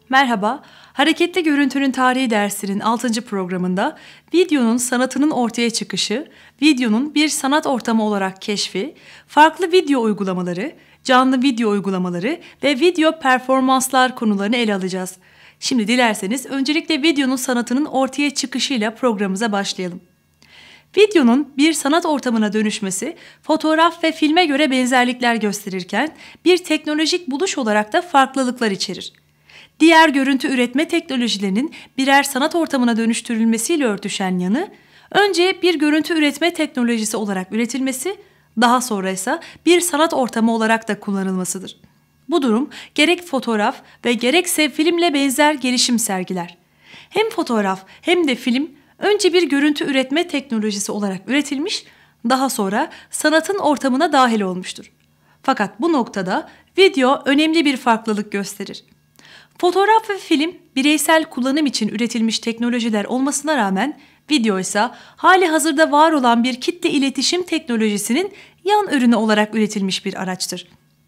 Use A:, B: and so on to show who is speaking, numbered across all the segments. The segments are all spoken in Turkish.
A: Merhaba, Hareketli Görüntünün Tarihi dersinin 6. programında videonun sanatının ortaya çıkışı, videonun bir sanat ortamı olarak keşfi, farklı video uygulamaları, canlı video uygulamaları ve video performanslar konularını ele alacağız. Şimdi dilerseniz öncelikle videonun sanatının ortaya çıkışıyla programımıza başlayalım. Videonun bir sanat ortamına dönüşmesi, fotoğraf ve filme göre benzerlikler gösterirken bir teknolojik buluş olarak da farklılıklar içerir. Diğer görüntü üretme teknolojilerinin birer sanat ortamına dönüştürülmesiyle örtüşen yanı, önce bir görüntü üretme teknolojisi olarak üretilmesi, daha sonra ise bir sanat ortamı olarak da kullanılmasıdır. Bu durum gerek fotoğraf ve gerekse filmle benzer gelişim sergiler. Hem fotoğraf hem de film önce bir görüntü üretme teknolojisi olarak üretilmiş, daha sonra sanatın ortamına dahil olmuştur. Fakat bu noktada video önemli bir farklılık gösterir. Fotoğraf ve film bireysel kullanım için üretilmiş teknolojiler olmasına rağmen video ise hali hazırda var olan bir kitle iletişim teknolojisinin yan ürünü olarak üretilmiş bir araçtır.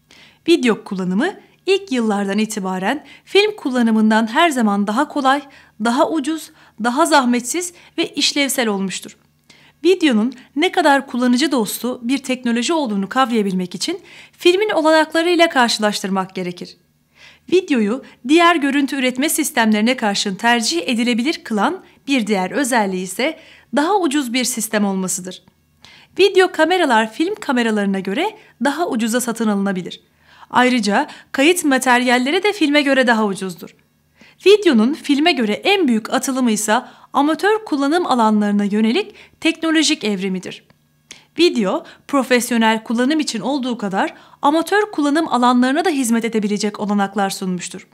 A: Video kullanımı ilk yıllardan itibaren film kullanımından her zaman daha kolay, daha ucuz, daha zahmetsiz ve işlevsel olmuştur. Videonun ne kadar kullanıcı dostu bir teknoloji olduğunu kavrayabilmek için filmin olanaklarıyla karşılaştırmak gerekir. Videoyu diğer görüntü üretme sistemlerine karşın tercih edilebilir kılan bir diğer özelliği ise daha ucuz bir sistem olmasıdır. Video kameralar film kameralarına göre daha ucuza satın alınabilir. Ayrıca kayıt materyalleri de filme göre daha ucuzdur. Videonun filme göre en büyük atılımı ise amatör kullanım alanlarına yönelik teknolojik evrimidir. Video, profesyonel kullanım için olduğu kadar amatör kullanım alanlarına da hizmet edebilecek olanaklar sunmuştur.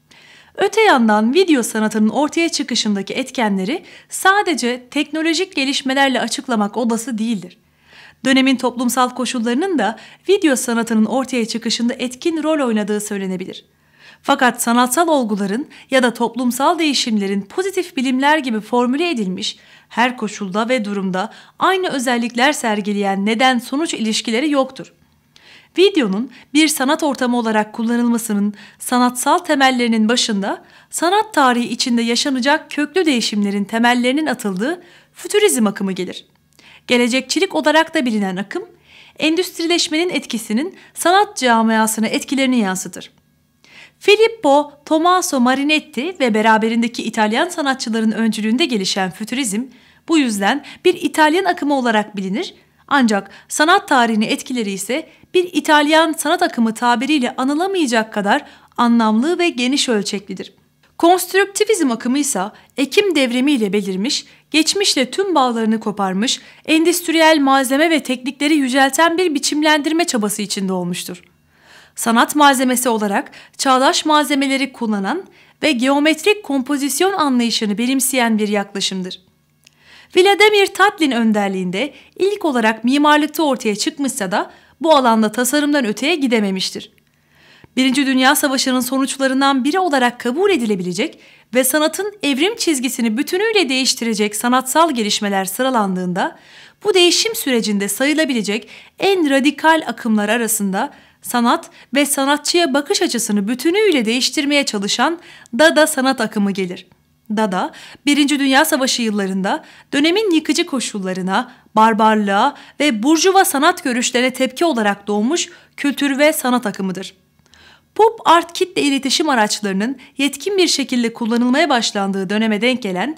A: Öte yandan video sanatının ortaya çıkışındaki etkenleri sadece teknolojik gelişmelerle açıklamak olası değildir. Dönemin toplumsal koşullarının da video sanatının ortaya çıkışında etkin rol oynadığı söylenebilir. Fakat sanatsal olguların ya da toplumsal değişimlerin pozitif bilimler gibi formüle edilmiş, her koşulda ve durumda aynı özellikler sergileyen neden-sonuç ilişkileri yoktur. Videonun bir sanat ortamı olarak kullanılmasının sanatsal temellerinin başında sanat tarihi içinde yaşanacak köklü değişimlerin temellerinin atıldığı fütürizm akımı gelir. Gelecekçilik olarak da bilinen akım, endüstrileşmenin etkisinin sanat camiasına etkilerini yansıtır. Filippo Tommaso Marinetti ve beraberindeki İtalyan sanatçıların öncülüğünde gelişen fütürizm, bu yüzden bir İtalyan akımı olarak bilinir, ancak sanat tarihine etkileri ise bir İtalyan sanat akımı tabiriyle anılamayacak kadar anlamlı ve geniş ölçeklidir. Konstrüktivizm akımı ise Ekim devrimiyle belirmiş, geçmişle tüm bağlarını koparmış, endüstriyel malzeme ve teknikleri yücelten bir biçimlendirme çabası içinde olmuştur. Sanat malzemesi olarak çağdaş malzemeleri kullanan ve geometrik kompozisyon anlayışını benimseyen bir yaklaşımdır. Vladimir Tatlin önderliğinde ilk olarak mimarlıkta ortaya çıkmışsa da bu alanda tasarımdan öteye gidememiştir. Birinci Dünya Savaşı'nın sonuçlarından biri olarak kabul edilebilecek ve sanatın evrim çizgisini bütünüyle değiştirecek sanatsal gelişmeler sıralandığında bu değişim sürecinde sayılabilecek en radikal akımlar arasında sanat ve sanatçıya bakış açısını bütünüyle değiştirmeye çalışan Dada sanat akımı gelir. Dada, Birinci Dünya Savaşı yıllarında dönemin yıkıcı koşullarına, barbarlığa ve burjuva sanat görüşlerine tepki olarak doğmuş kültür ve sanat akımıdır. Pop art kitle iletişim araçlarının yetkin bir şekilde kullanılmaya başlandığı döneme denk gelen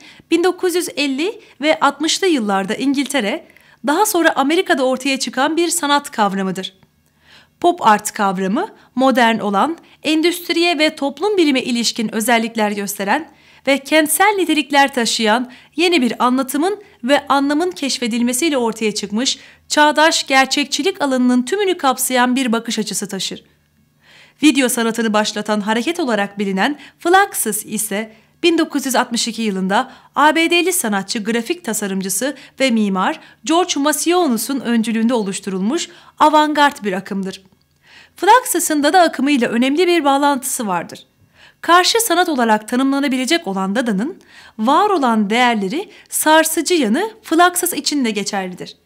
A: 1950 ve 60'lı yıllarda İngiltere, daha sonra Amerika'da ortaya çıkan bir sanat kavramıdır. Pop art kavramı modern olan, endüstriye ve toplum bilime ilişkin özellikler gösteren ve kentsel nitelikler taşıyan yeni bir anlatımın ve anlamın keşfedilmesiyle ortaya çıkmış çağdaş gerçekçilik alanının tümünü kapsayan bir bakış açısı taşır. Video sanatını başlatan hareket olarak bilinen Fluxus ise 1962 yılında ABD'li sanatçı, grafik tasarımcısı ve mimar George Macionus'un öncülüğünde oluşturulmuş avantgard bir akımdır. Fluxus'un Dada akımıyla önemli bir bağlantısı vardır. Karşı sanat olarak tanımlanabilecek olan Dada'nın var olan değerleri sarsıcı yanı Fluxus için de geçerlidir.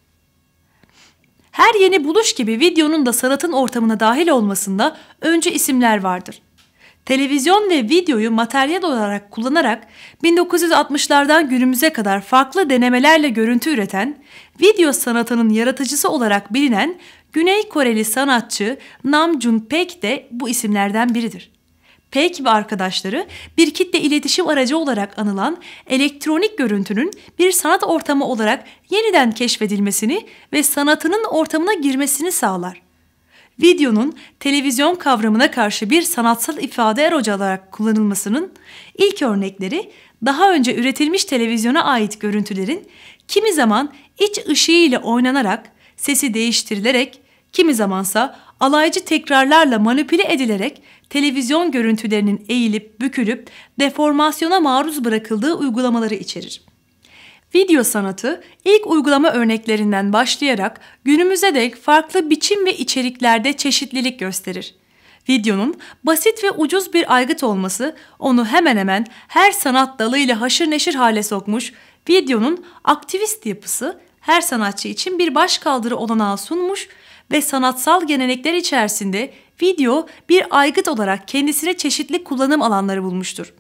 A: Her yeni buluş gibi videonun da sanatın ortamına dahil olmasında öncü isimler vardır. Televizyon ve videoyu materyal olarak kullanarak 1960'lardan günümüze kadar farklı denemelerle görüntü üreten, video sanatının yaratıcısı olarak bilinen Güney Koreli sanatçı Nam June Paik de bu isimlerden biridir. Paik ve arkadaşları bir kitle iletişim aracı olarak anılan elektronik görüntünün bir sanat ortamı olarak yeniden keşfedilmesini ve sanatının ortamına girmesini sağlar. Videonun televizyon kavramına karşı bir sanatsal ifade aracı olarak kullanılmasının ilk örnekleri daha önce üretilmiş televizyona ait görüntülerin kimi zaman iç ışığı ile oynanarak, sesi değiştirilerek, kimi zamansa alaycı tekrarlarla manipüle edilerek televizyon görüntülerinin eğilip bükülüp deformasyona maruz bırakıldığı uygulamaları içerir. Video sanatı ilk uygulama örneklerinden başlayarak günümüze dek farklı biçim ve içeriklerde çeşitlilik gösterir. Videonun basit ve ucuz bir aygıt olması onu hemen hemen her sanat dalıyla haşır neşir hale sokmuş, videonun aktivist yapısı her sanatçı için bir başkaldırı olanağı sunmuş ve sanatsal gelenekler içerisinde video bir aygıt olarak kendisine çeşitli kullanım alanları bulmuştur.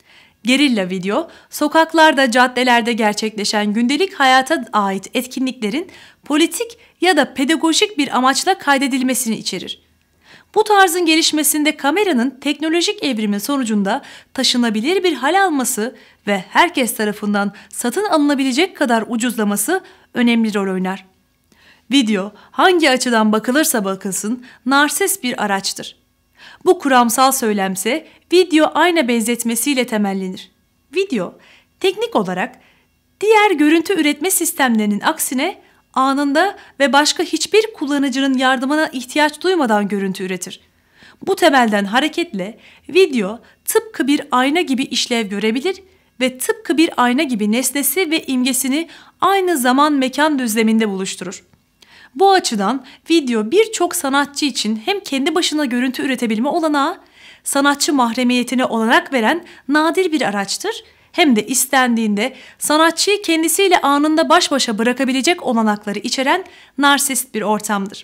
A: Gerilla video, sokaklarda, caddelerde gerçekleşen gündelik hayata ait etkinliklerin politik ya da pedagojik bir amaçla kaydedilmesini içerir. Bu tarzın gelişmesinde kameranın teknolojik evrimi sonucunda taşınabilir bir hal alması ve herkes tarafından satın alınabilecek kadar ucuzlaması önemli rol oynar. Video, hangi açıdan bakılırsa bakılsın narsist bir araçtır. Bu kuramsal söylemse video ayna benzetmesiyle temellenir. Video, teknik olarak diğer görüntü üretme sistemlerinin aksine anında ve başka hiçbir kullanıcının yardımına ihtiyaç duymadan görüntü üretir. Bu temelden hareketle video tıpkı bir ayna gibi işlev görebilir ve tıpkı bir ayna gibi nesnesi ve imgesini aynı zaman mekan düzleminde buluşturur. Bu açıdan video birçok sanatçı için hem kendi başına görüntü üretebilme olanağı, sanatçı mahremiyetine olanak veren nadir bir araçtır, hem de istendiğinde sanatçıyı kendisiyle anında baş başa bırakabilecek olanakları içeren narsist bir ortamdır.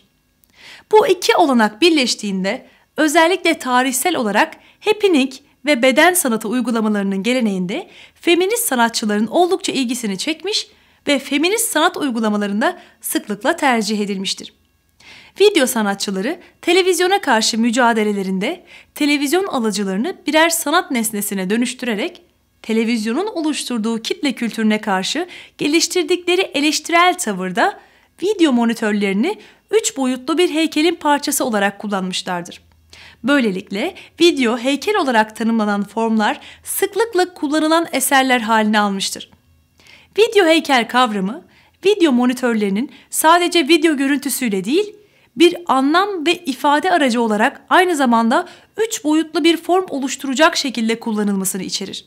A: Bu iki olanak birleştiğinde özellikle tarihsel olarak happening ve beden sanatı uygulamalarının geleneğinde feminist sanatçıların oldukça ilgisini çekmiş ve feminist sanat uygulamalarında sıklıkla tercih edilmiştir. Video sanatçıları televizyona karşı mücadelelerinde televizyon alıcılarını birer sanat nesnesine dönüştürerek televizyonun oluşturduğu kitle kültürüne karşı geliştirdikleri eleştirel tavırda video monitörlerini 3 boyutlu bir heykelin parçası olarak kullanmışlardır. Böylelikle video heykel olarak tanımlanan formlar sıklıkla kullanılan eserler haline almıştır. Video heykel kavramı, video monitörlerinin sadece video görüntüsüyle değil, bir anlam ve ifade aracı olarak aynı zamanda 3 boyutlu bir form oluşturacak şekilde kullanılmasını içerir.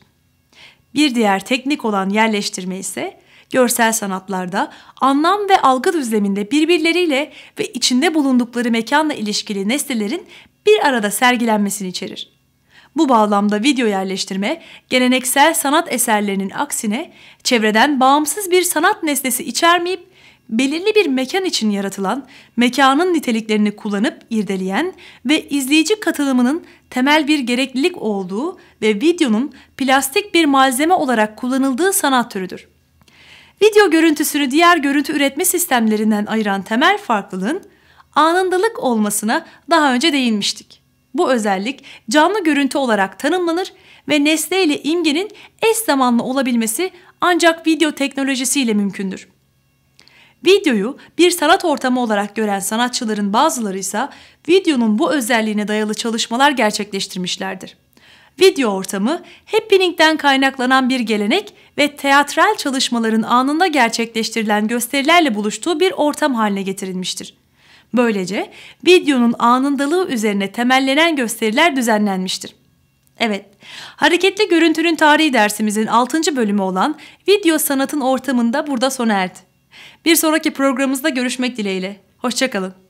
A: Bir diğer teknik olan yerleştirme ise, görsel sanatlarda anlam ve algı düzleminde birbirleriyle ve içinde bulundukları mekanla ilişkili nesnelerin bir arada sergilenmesini içerir. Bu bağlamda video yerleştirme, geleneksel sanat eserlerinin aksine çevreden bağımsız bir sanat nesnesi içermeyip, belirli bir mekan için yaratılan, mekanın niteliklerini kullanıp irdeleyen ve izleyici katılımının temel bir gereklilik olduğu ve videonun plastik bir malzeme olarak kullanıldığı sanat türüdür. Video görüntüsünü diğer görüntü üretme sistemlerinden ayıran temel farklılığın anındalık olmasına daha önce değinmiştik. Bu özellik canlı görüntü olarak tanımlanır ve nesne ile imgenin eş zamanlı olabilmesi ancak video teknolojisiyle mümkündür. Videoyu bir sanat ortamı olarak gören sanatçıların bazıları ise videonun bu özelliğine dayalı çalışmalar gerçekleştirmişlerdir. Video ortamı happening'den kaynaklanan bir gelenek ve teatral çalışmaların anında gerçekleştirilen gösterilerle buluştuğu bir ortam haline getirilmiştir. Böylece videonun anındalığı üzerine temellenen gösteriler düzenlenmiştir. Evet, hareketli görüntünün tarihi dersimizin 6. bölümü olan video sanatın ortamında burada sona erdi. Bir sonraki programımızda görüşmek dileğiyle. Hoşça kalın.